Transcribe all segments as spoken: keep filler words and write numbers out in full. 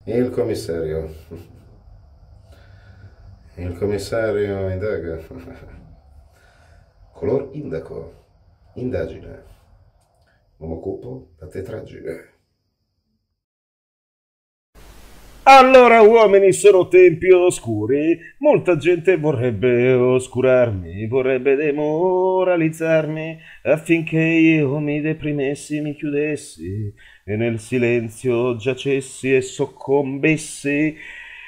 Il commissario. Il commissario indaga. Color indaco. Indagine. Non mi occupo da tetraggine. Allora, uomini, sono tempi oscuri. Molta gente vorrebbe oscurarmi, vorrebbe demoralizzarmi affinché io mi deprimessi, mi chiudessi e nel silenzio giacessi e soccombessi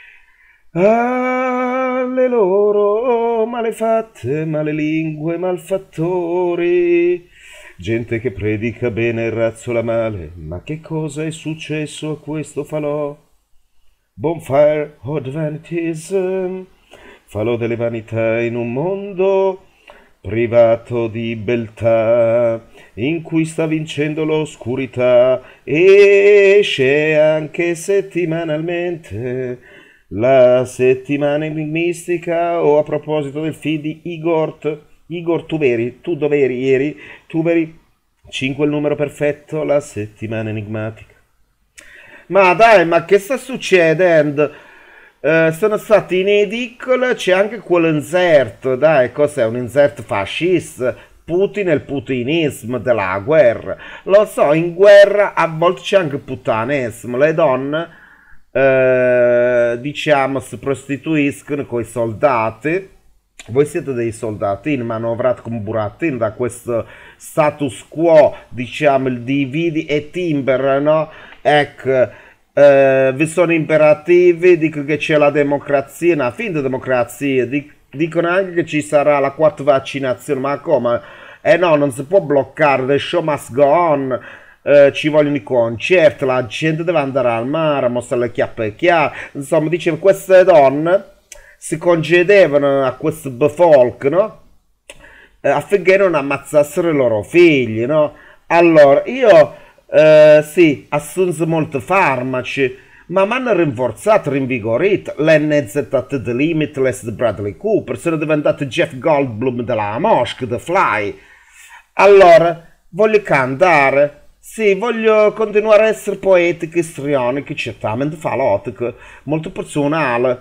alle loro malefatte, malelingue, malfattori. Gente che predica bene e razzola male, ma che cosa è successo a questo falò? Bonfire of Vanitism, falò delle vanità in un mondo privato di beltà, in cui sta vincendo l'oscurità, e esce anche settimanalmente la settimana enigmistica. O a proposito del feed di Igor, Igor tu veri, tu dove eri ieri? Tu veri cinque il numero perfetto, la settimana enigmatica. Ma dai, ma che sta succedendo? Eh, sono stati in edicola, c'è anche quell'insert, dai, cos'è un insert fascista? Putin e il putinismo della guerra. Lo so, in guerra a volte c'è anche puttanesimo, le donne, eh, diciamo, si prostituiscono con i soldati. Voi siete dei soldatini manovrati come burattini da questo status quo, diciamo, il dividi e timber, no? Ecco, eh, vi sono imperativi, dicono che c'è la democrazia, una finta democrazia, dic- dicono anche che ci sarà la quarta vaccinazione, ma come? Eh no, non si può bloccare, the show must go on, eh, ci vogliono i concerti, la gente deve andare al mare, a mostrare le chiappe chiare, insomma, dicevo, queste donne si concedevano a questo befolk, no? Eh, affinché non ammazzassero i loro figli, no? Allora, io... Uh, sì, assunse molti farmaci, ma mi hanno rinforzato, rinvigorito. L'N Z T The Limitless di Bradley Cooper, sono diventato Jeff Goldblum della Mosca, The Fly. Allora, voglio cantare. Sì, voglio continuare a essere poetico, istrionico, certamente falotico, molto personale.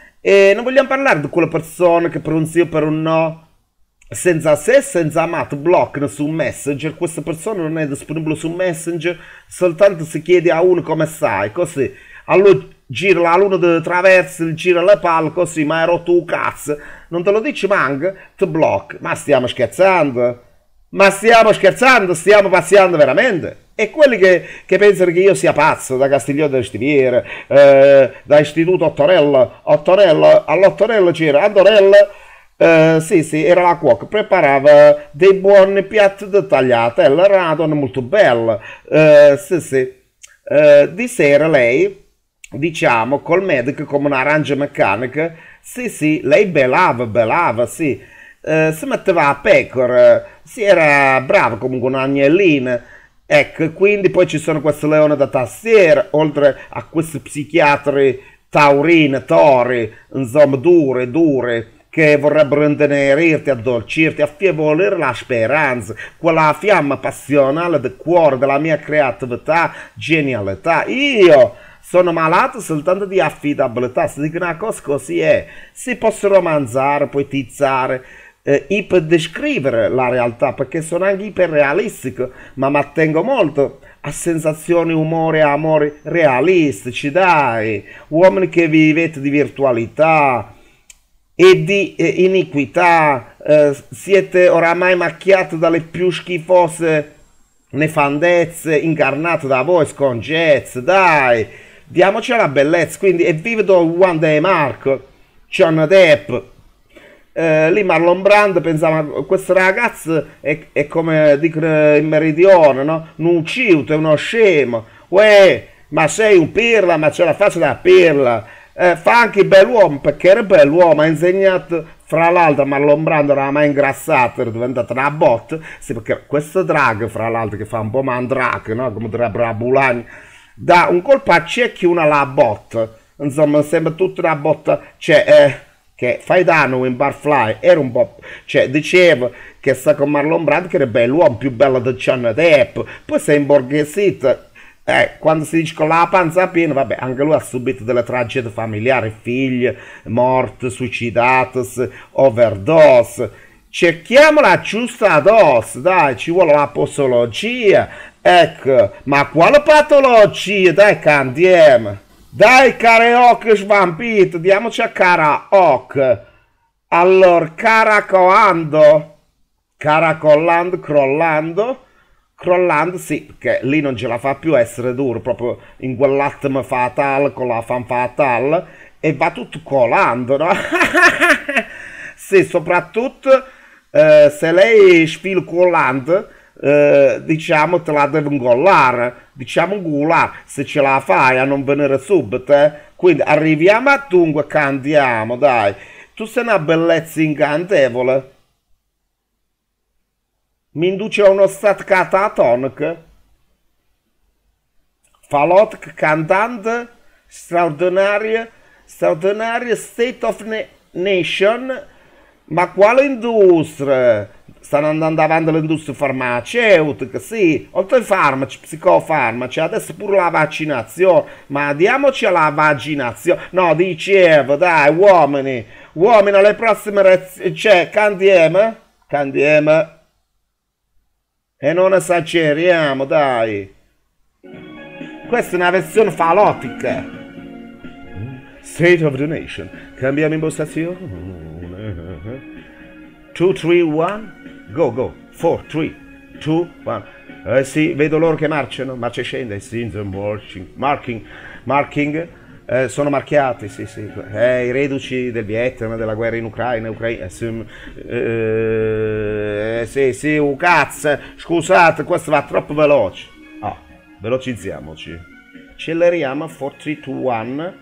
E non vogliamo parlare di quella persona che per un sì o per un no, senza se, senza amato, bloccano su Messenger. Questa persona non è disponibile su Messenger, soltanto si chiede a uno come stai, così. Allora gira la luna di traverso, gira le palle, così, ma hai rotto un cazzo. Non te lo dici manca, ti blocca. Ma stiamo scherzando? Ma stiamo scherzando? Stiamo passando veramente? E quelli che, che pensano che io sia pazzo, da Castiglione delle Stiviere, eh, da Istituto Ottorella, Ottorella, all'Ottorella c'era Andorella. Uh, sì, sì, era la cuoca, preparava dei buoni piatti di tagliatelle, era una donna molto bella. Uh, sì, sì. Uh, di sera lei, diciamo, col medico come un'arancia meccanica, sì, sì, lei belava, belava, sì. Uh, si metteva a pecora, sì, era brava comunque un'agnellina. Ecco, quindi poi ci sono queste leone da tastiera, oltre a questi psichiatri taurine, tori, insomma, dure, dure, che vorrebbero intenerirti, addolcirti, affievolire la speranza, quella fiamma passionale del cuore, della mia creatività, genialità. Io sono malato soltanto di affidabilità, se dico una cosa così è. Si possono romanzare, poetizzare, eh, iperdescrivere la realtà, perché sono anche iperrealistico, ma mi attengo molto a sensazioni, umore e amori realistici, dai. Uomini che vivete di virtualità e di eh, iniquità, eh, siete oramai macchiati dalle più schifose nefandezze incarnate da voi, scongezze, dai, diamoci la bellezza. Quindi evviva One Day Marco, John Depp, eh, lì Marlon Brando pensava, questo ragazzo è, è come dicono in meridione, no? Non ciuto, è uno scemo, uè, ma sei un pirla, ma c'è la faccia da pirla. Eh, fa anche il bell'uomo, perché era bell'uomo, ha insegnato, fra l'altro, Marlon Brando era mai ingrassato, era diventato una botta, sì, perché questo drag, fra l'altro, che fa un po' mandrake, no? Come direbbero a Bulani, dà un colpo a cecchi, una alla botta, insomma, sembra tutta una botta, cioè, eh, che fai danno in Barfly, era un po', cioè, diceva che sta con Marlon Brando, che era bell'uomo, più bello di Johnny Depp, poi si è imborghesito, Eh, quando si dice con la panza piena, vabbè, anche lui ha subito delle tragedie familiari, figli morti, suicidati, overdose. Cerchiamo la giusta dose, dai, ci vuole la posologia. Ecco, ma quale patologia? Dai, che andiamo. Dai, karaoke svampito, diamoci a karaoke. Allora, caracolando, caracolando, crollando, crollando, sì, perché lì non ce la fa più essere duro, proprio in quell'attimo fatale, con la fan fatale, e va tutto colando, no? Sì, soprattutto eh, se lei sfila collante, eh, diciamo te la deve ingollare, diciamo ingolare, se ce la fai a non venire subito, eh? Quindi arriviamo a dunque che andiamo, dai. Tu sei una bellezza incantevole. Mi induce a uno stato catatonico. Falot cantante straordinaria, straordinaria state of na- nation. Ma quale industria? Stanno andando avanti l'industria farmaceutica, sì, oltre ai farmaci, psicofarmaci, adesso pure la vaccinazione, ma diamoci alla vaccinazione. No, dicevo, dai, uomini, uomini alle prossime elezioni, cioè, candiamo, candiamo, e non esageriamo, dai. Questa è una versione falotica. State of the Nation. Cambiamo impostazione. due, tre, uno. Go, go. quattro, tre, due, uno. Eh sì, vedo loro che marciano. Marcia e scende. Sì, marching. Marking. Marking. Eh, sono marchiati, sì, sì. Eh, i reduci del Vietnam, della guerra in Ucraina. Ucraina. Eh, eh, sì, sì, un cazzo. Scusate, questo va troppo veloce. Ah, velocizziamoci. Acceleriamo. quattro, tre, due, uno.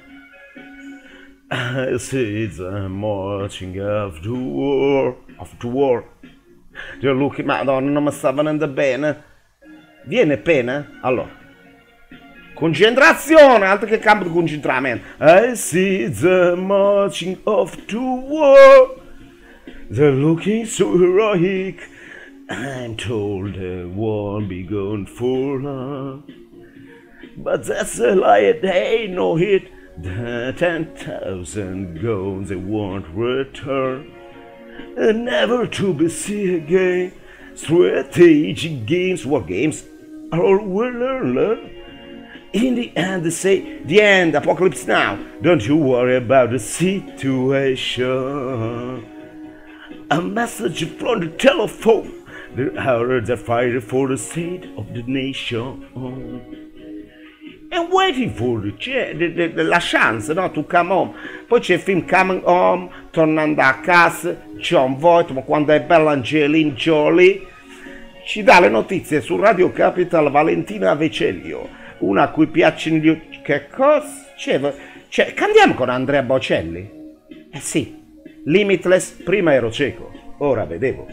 See the marching of the war, of the war. Dio Luca, madonna, non mi sta venendo bene. Viene pena? Allora. Concentrazione, altro che campo di concentramento. I see the marching of the war. They're looking so heroic. I'm told they won't be gone for long. But that's a lie, they ain't no hit. The ten thousand goons they won't return, and never to be seen again. Strategic games, what games are all well learned. In the end, they say, the end, apocalypse now. Don't you worry about the situation. A message from the telephone. The hours are fighting for the state of the nation. And waiting for the, the, the, the, la chance, no? To come home. Poi c'è il film Coming Home, tornando a casa, John Voight, ma quando è bella Angelina Jolie. Ci dà le notizie su Radio Capital Valentina Vecellio, una a cui piacciono gli... Che cosa? C'è, c'è, candiamo con Andrea Bocelli? Eh sì, Limitless, prima ero cieco, ora vedevo.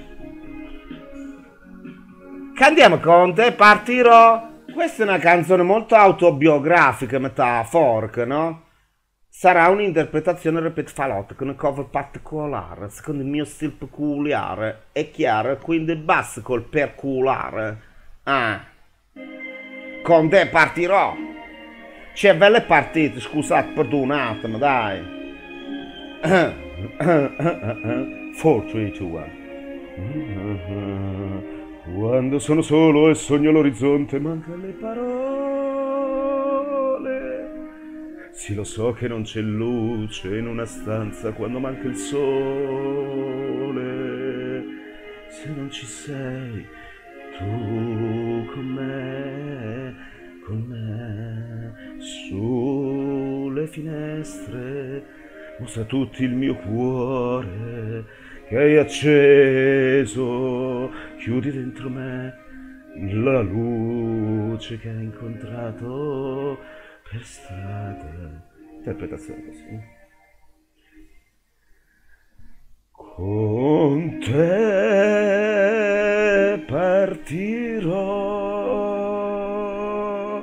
Candiamo con Te partirò. Questa è una canzone molto autobiografica, metaforica, no? Sarà un'interpretazione, ripeto, falotta, con una cover particolare, secondo il mio stile peculiare. È chiaro, quindi basta col perculare. Ah. Con Te partirò. C'è belle partite, scusate, perdonatemi, dai. quattro, tre, due, uno. Quando sono solo e sogno l'orizzonte, mancano le parole. Sì, lo so che non c'è luce in una stanza quando manca il sole. Se non ci sei, tu con me, con me, sulle finestre, mostra tutto il mio cuore che hai acceso, chiudi dentro me la luce che hai incontrato per strada. Interpretazione così. Con te partirò,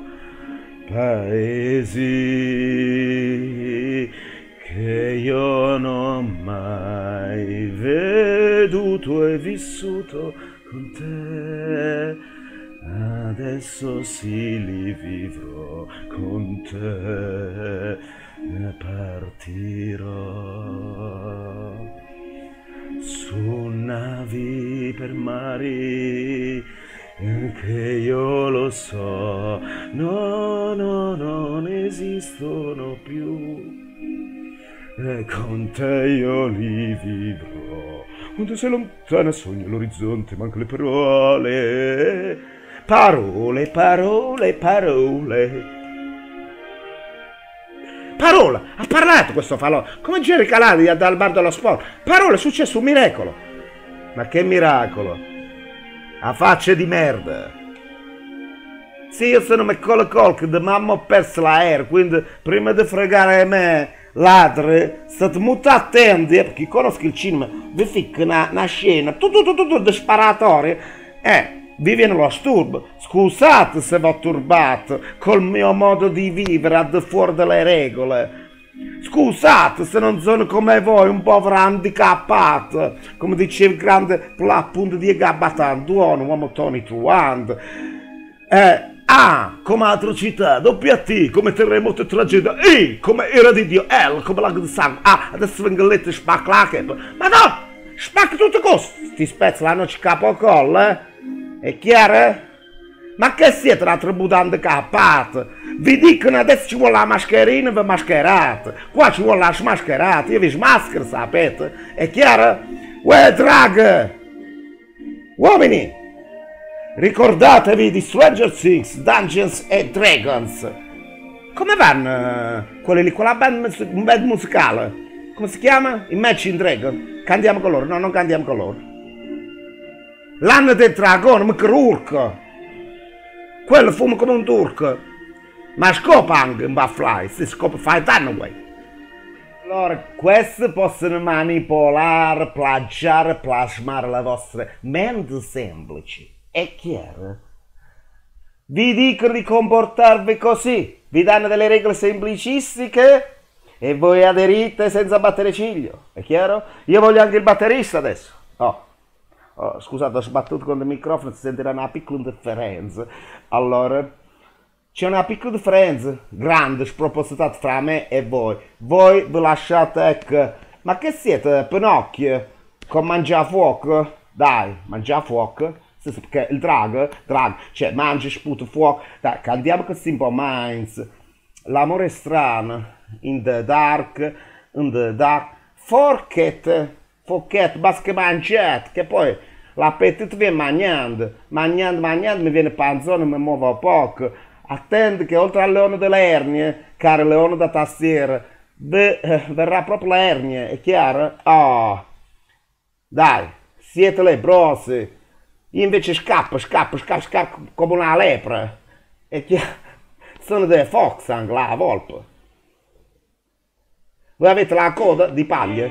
paesi che io non ho mai veduto e vissuto con te. Adesso adesso sì li vivrò con te, partirò su navi per mari che io lo so, no, no, non esistono più. E con te io li vivrò. Quando sei lontana sogno l'orizzonte, manco le parole. Parole, parole, parole. Parola, ha parlato questo falò, come Jerry Caladi dal bar dello sport. Parola, è successo un miracolo. Ma che miracolo? A facce di merda. Sì, io sono Macaulay Culkin, mamma ho perso l'aereo, quindi prima di fregare me ladre, state molto attenti, eh, perché conosco il cinema, vi ficca una, una scena, tutto, tutto, tutto, di sparatorie, eh, vi viene lo sturbo, scusate se vi ho turbato col mio modo di vivere al di fuori delle regole, scusate se non sono come voi, un povero handicappato, come diceva il grande appunto di Gabatan, Duono, uomo Tony Truand, eh, A come atrocità, doppia T come terremoto e tragedia, I come ira di Dio, L come lago di sangue, A adesso vengo letto e spacca la chepa, ma no, spacca tutto questo, sti spezzi l'hanno ci capo al collo, eh? È chiaro? Ma che siete una tribù handicappato? Vi dicono adesso ci vuole la mascherina, vi mascherate, qua ci vuole la smascherata, io vi smaschero, sapete? È chiaro? Uè, drag! Uomini! Ricordatevi di Stranger Things, Dungeons and Dragons. Come vanno quelli lì, quella band, band musicale? Come si chiama? Imagine Dragon. Cantiamo con loro? No, non cantiamo con loro. L'anno del dragone, ma che urco. Quello fuma come un turco. Ma scopa anche un buffly, si scopa fai danno, guai. Allora, questi possono manipolare, plagiare, plasmare le vostre menti semplici. È chiaro? Vi dicono di comportarvi così, vi danno delle regole semplicistiche e voi aderite senza battere ciglio, è chiaro? Io voglio anche il batterista adesso. Oh, oh scusate, ho sbattuto con il microfono, si sentirà una piccola differenza. Allora, c'è una piccola differenza, grande, spropositata fra me e voi. Voi vi lasciate, ecco, ma che siete, Pinocchio, con mangiafuoco? Dai, mangiafuoco. Perché il drag, drag, cioè mangia, sputa, fuoco, dai, cantiamo così un po' minds, l'amore è strano, in the dark, in the dark, forget, forget, basta che mangiate, che poi l'appetito viene mangiando, mangiando, mangiando, mi viene panzone, mi muovo poco, attenti che oltre al leone delle ernie, caro leone da tastiera, beh, verrà proprio la ernia, è chiaro? Oh, dai, siete le brosse. Io invece scappo, scappo, scappo, scappo come una lepre. E che sono dei fox anche là, a volpe. Voi avete la coda di paglia?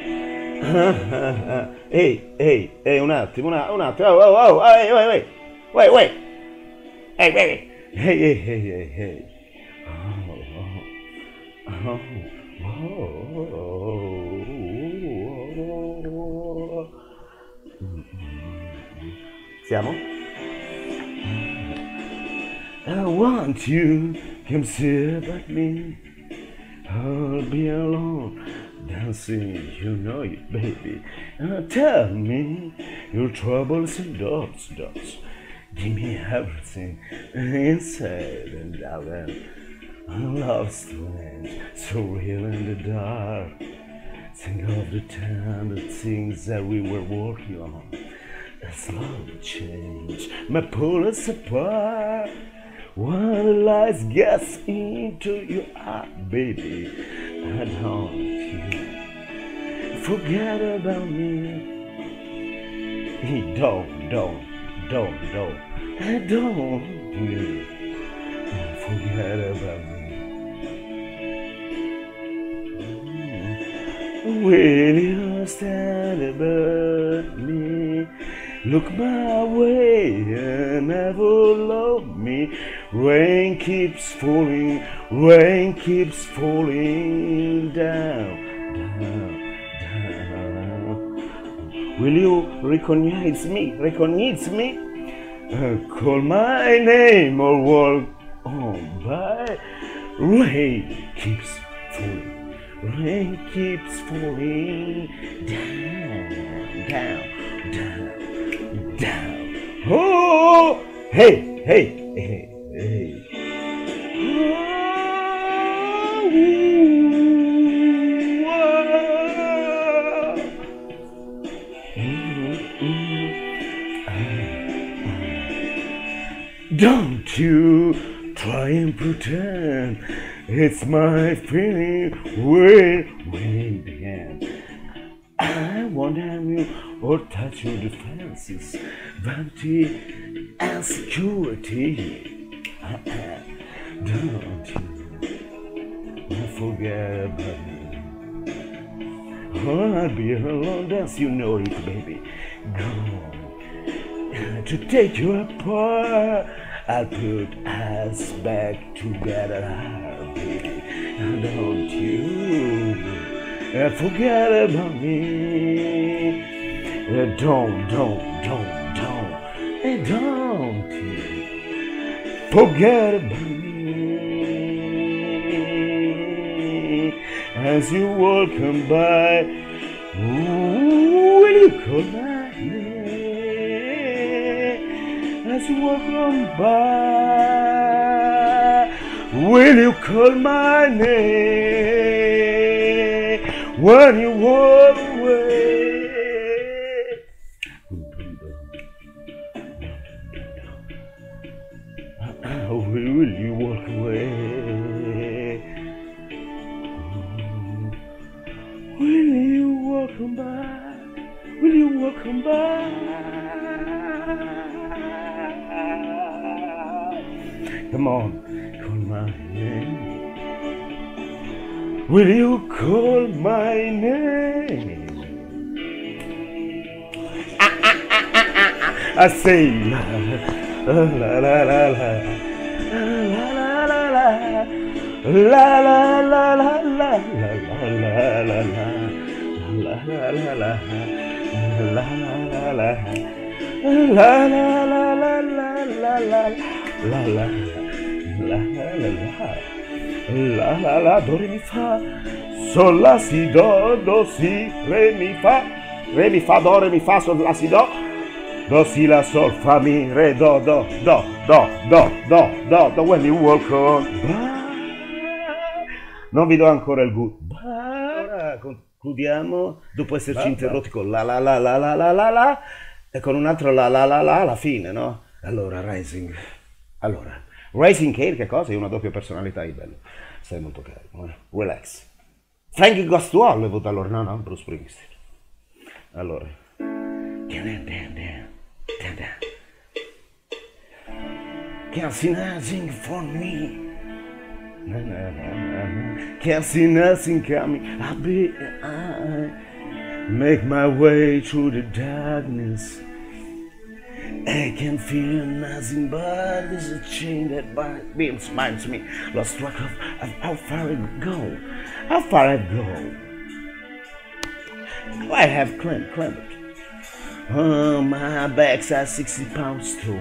Ehi, ehi, ehi, un attimo, un attimo, oh, oh, oh, ehi, ehi, ehi, ehi, ehi, ehi, ehi, ehi, ehi, ehi, ehi, ehi. Oh, oh, oh, oh. Siamo? I want you, come sit about me. I'll be alone, dancing, you know it, baby. And tell me your troubles and doubts, doubts. Give me everything inside and out. Love strange, so real in the dark. Think of the tender things that we were working on. A slow change may pull us apart. When the light gets into your eye, baby, I don't you forget about me. Don't, don't, don't, don't, I don't you forget about me. Will you stand above me? Look my way and never love me. Rain keeps falling, rain keeps falling down, down, down. Will you recognize me, recognize me? uh, call my name or walk on by. Rain keeps falling, rain keeps falling down, down, down, down. Oh, hey, hey, hey, hey. Don't you try and pretend it's my feeling when we began. I won't have you or touch your defenses, vanity and security. Uh-uh. Don't you forget about me. Oh, I'll be here alone dance, you know it, baby. Go to take you apart. I'll put us back together, baby. Don't you forget about me. Don't, don't, don't, don't, don't you forget about me. As you walk on by, ooh, will you call my name? As you walk on by, will you call my name when you walk away? Will you walk away? Will you walk on by? Will you walk on by? Come on, call my name. Will you call my name? Ah, ah, ah, ah, ah, ah. I say la la la la la la la la la la la la la la la la, do re mi fa, sol la si do, do si re mi fa, re mi fa do, re mi fa, sol la si do, do si la sol fa mi re do do do do do do do do. When you walk on by, non vi do ancora il good. Ora concludiamo dopo esserci interrotti con la la la la la la la la e con un altro la la la la alla fine, no? Allora Rising, allora Rising Care, che cosa? È una doppia personalità, è bello. Stai molto carico, eh? Relax. Frankie Goes to Hollywood, allora, no, no, Bruce Springsteen. Allora. Can't see nothing for me. Can't see nothing coming. I'll be, I make my way through the darkness. I can feel nothing but there's a chain that binds binds me. Lost track of, of how far I go. How far I go. I have climbed, climbed. Oh, my back's at sixty pounds too.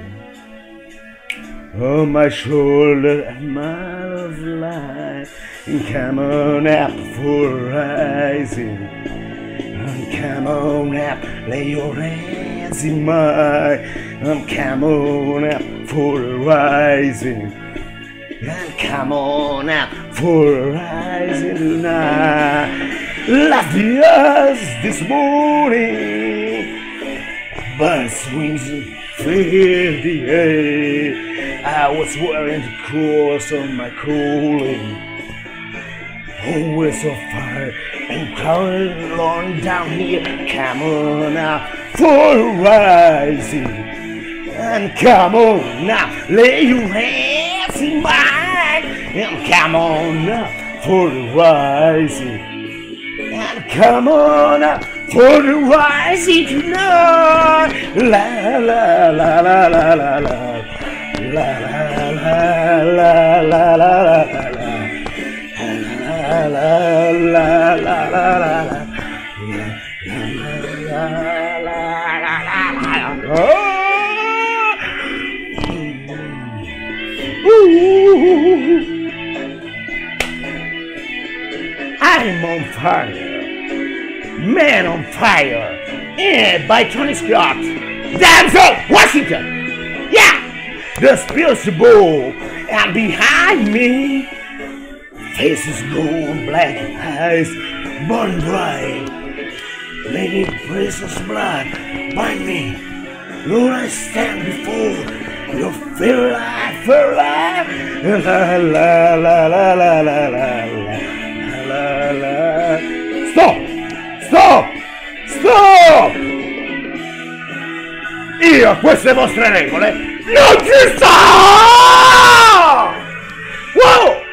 On my shoulder, a mile of light. Come on up for rising. Come on up, lay your hands in mine. Come on up for rising. And come on up for rising tonight. Left the earth this morning. Birds wings fill the air. I was wearing the cross on my calling. Always on fire and coming along down here. Come on now for rising. And come on now, lay your hands in mine. And come on now for rising. And come on now for the rising tonight. La la la la la la la. La la la la la la la la. La la la la la la la. La la la la la. Oh, I'm on Fire, Man on Fire, yeah, by Tony Scott, Denzel Washington, yeah, the Spiritual, and behind me, faces gold, black eyes, burning bright, lady precious blood, bind me, Lord, I stand before your fair life, fair life, la la la la la la la la la la. Stop! Stop! Stop! Io a queste vostre regole non ci sto! Wow!